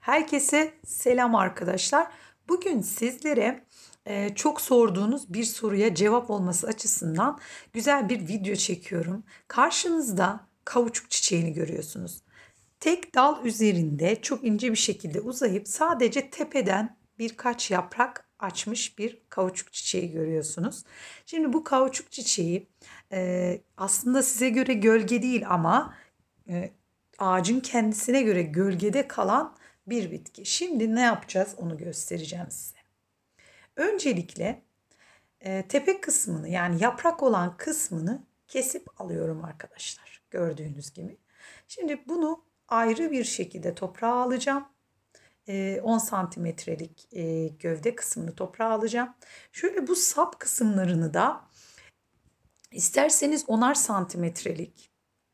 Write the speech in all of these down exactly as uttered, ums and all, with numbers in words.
Herkese selam arkadaşlar. Bugün sizlere e, çok sorduğunuz bir soruya cevap olması açısından güzel bir video çekiyorum. Karşınızda kauçuk çiçeğini görüyorsunuz. Tek dal üzerinde çok ince bir şekilde uzayıp sadece tepeden birkaç yaprak açmış bir kauçuk çiçeği görüyorsunuz. Şimdi bu kauçuk çiçeği e, aslında size göre gölge değil ama e, ağacın kendisine göre gölgede kalan bir bitki. Şimdi ne yapacağız onu göstereceğim size. Öncelikle e, tepe kısmını yani yaprak olan kısmını kesip alıyorum arkadaşlar. Gördüğünüz gibi. Şimdi bunu ayrı bir şekilde toprağa alacağım. E, on santimetrelik e, gövde kısmını toprağa alacağım. Şöyle bu sap kısımlarını da isterseniz onar santimetrelik,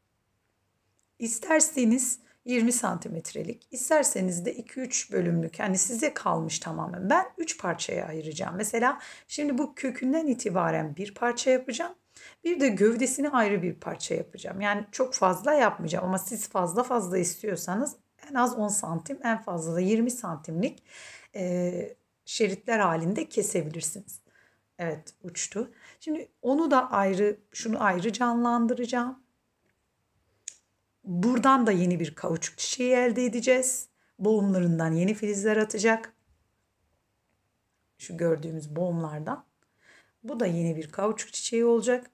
isterseniz yirmi santimetrelik, isterseniz de iki üç bölümlük, yani size kalmış tamamen. Ben üç parçaya ayıracağım. Mesela şimdi bu kökünden itibaren bir parça yapacağım. Bir de gövdesini ayrı bir parça yapacağım. Yani çok fazla yapmayacağım ama siz fazla fazla istiyorsanız en az on santim, en fazla da yirmi santimlik e, şeritler halinde kesebilirsiniz. Evet, uçtu. Şimdi onu da ayrı, şunu ayrı canlandıracağım. Buradan da yeni bir kauçuk çiçeği elde edeceğiz. Boğumlarından yeni filizler atacak. Şu gördüğümüz boğumlardan. Bu da yeni bir kauçuk çiçeği olacak.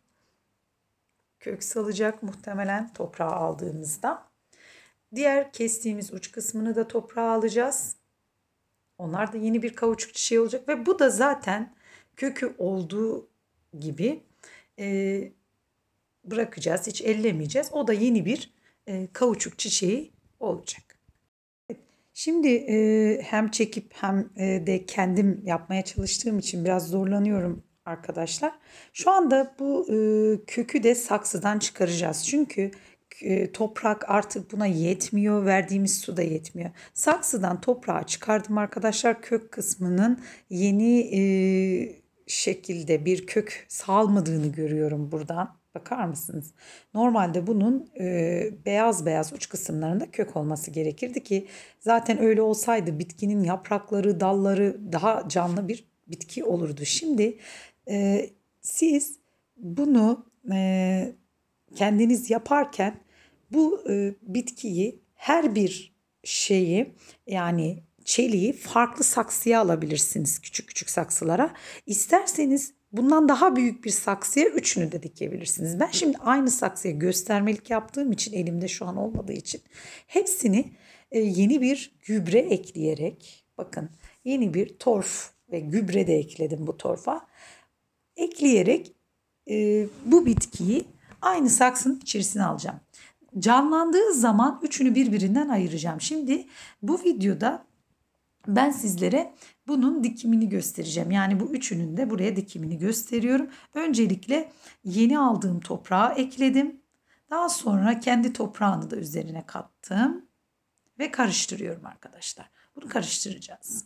Kök salacak muhtemelen toprağa aldığımızda. Diğer kestiğimiz uç kısmını da toprağa alacağız. Onlar da yeni bir kauçuk çiçeği olacak. Ve bu da zaten kökü olduğu gibi e, bırakacağız. Hiç ellemeyeceğiz. O da yeni bir e, kauçuk çiçeği olacak. Şimdi e, hem çekip hem e, de kendim yapmaya çalıştığım için biraz zorlanıyorum arkadaşlar. Şu anda bu e, kökü de saksıdan çıkaracağız. Çünkü e, toprak artık buna yetmiyor. Verdiğimiz su da yetmiyor. Saksıdan toprağı çıkardım arkadaşlar. Kök kısmının yeni e, şekilde bir kök salmadığını görüyorum buradan. Bakar mısınız? Normalde bunun e, beyaz beyaz uç kısımlarında kök olması gerekirdi ki zaten öyle olsaydı bitkinin yaprakları, dalları daha canlı bir bitki olurdu. Şimdi e, siz bunu e, kendiniz yaparken bu e, bitkiyi her bir şeyi yani çeliği farklı saksıya alabilirsiniz, küçük küçük saksılara. İsterseniz bundan daha büyük bir saksıya üçünü de dikebilirsiniz. Ben şimdi aynı saksıya göstermelik yaptığım için elimde şu an olmadığı için hepsini e, yeni bir gübre ekleyerek, bakın yeni bir torf ve gübre de ekledim bu torfa. Ekleyerek e, bu bitkiyi aynı saksının içerisine alacağım. Canlandığı zaman üçünü birbirinden ayıracağım. Şimdi bu videoda ben sizlere bunun dikimini göstereceğim. Yani bu üçünün de buraya dikimini gösteriyorum. Öncelikle yeni aldığım toprağı ekledim. Daha sonra kendi toprağını da üzerine kattım. Ve karıştırıyorum arkadaşlar. Bunu karıştıracağız.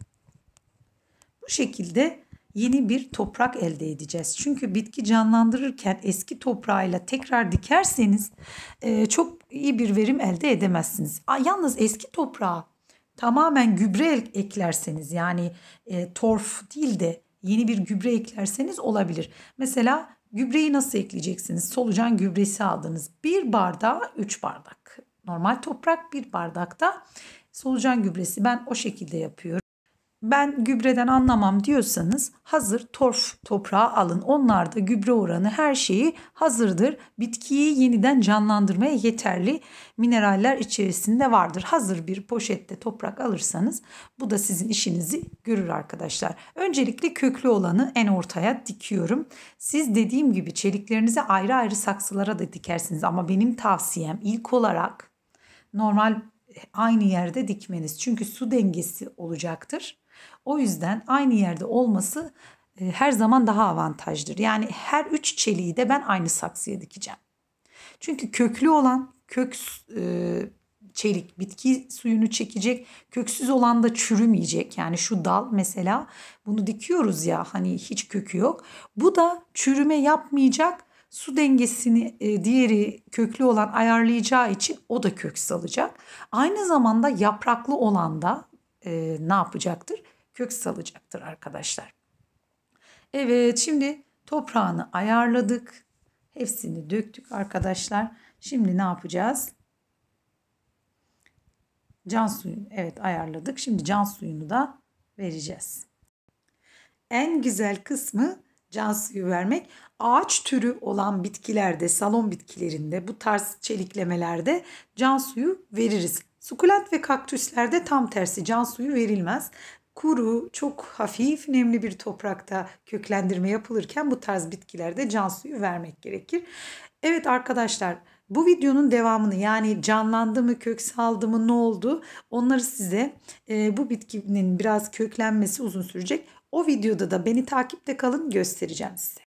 Bu şekilde yeni bir toprak elde edeceğiz. Çünkü bitki canlandırırken eski toprağıyla tekrar dikerseniz e, çok iyi bir verim elde edemezsiniz. Yalnız eski toprağı tamamen gübre eklerseniz yani e, torf değil de yeni bir gübre eklerseniz olabilir. Mesela gübreyi nasıl ekleyeceksiniz? Solucan gübresi aldınız. Bir bardağa üç bardak. Normal toprak, bir bardakta solucan gübresi. Ben o şekilde yapıyorum. Ben gübreden anlamam diyorsanız hazır torf toprağı alın. Onlarda gübre oranı her şeyi hazırdır. Bitkiyi yeniden canlandırmaya yeterli mineraller içerisinde vardır. Hazır bir poşette toprak alırsanız bu da sizin işinizi görür arkadaşlar. Öncelikle köklü olanı en ortaya dikiyorum. Siz dediğim gibi çeliklerinizi ayrı ayrı saksılara da dikersiniz. Ama benim tavsiyem ilk olarak normal aynı yerde dikmeniz. Çünkü su dengesi olacaktır. O yüzden aynı yerde olması e, her zaman daha avantajdır. Yani her üç çeliği de ben aynı saksıya dikeceğim. Çünkü köklü olan kök e, çelik bitki suyunu çekecek. Köksüz olan da çürümeyecek. Yani şu dal mesela bunu dikiyoruz ya hani hiç kökü yok. Bu da çürüme yapmayacak. Su dengesini e, diğeri köklü olan ayarlayacağı için o da kök salacak. Aynı zamanda yapraklı olan da e, ne yapacaktır? Kök salacaktır arkadaşlar. Evet, şimdi toprağını ayarladık. Hepsini döktük arkadaşlar. Şimdi ne yapacağız? Can suyunu evet ayarladık. Şimdi can suyunu da vereceğiz. En güzel kısmı can suyu vermek. Ağaç türü olan bitkilerde, salon bitkilerinde, bu tarz çeliklemelerde can suyu veririz. Sukulent ve kaktüslerde tam tersi can suyu verilmez. Kuru, çok hafif nemli bir toprakta köklendirme yapılırken bu tarz bitkilerde can suyu vermek gerekir. Evet arkadaşlar, bu videonun devamını, yani canlandı mı, kök saldı mı, ne oldu, onları size e, bu bitkinin biraz köklenmesi uzun sürecek. O videoda da beni takipte kalın, göstereceğim size.